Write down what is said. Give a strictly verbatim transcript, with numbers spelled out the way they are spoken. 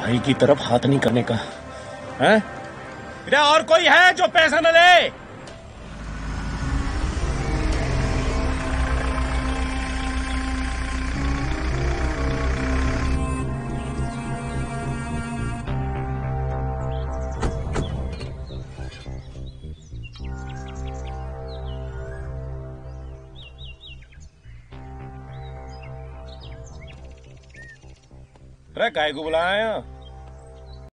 भाई की तरफ हाथ नहीं करने का है? और कोई है जो पैसा न ले? अरे काय को बुलाया?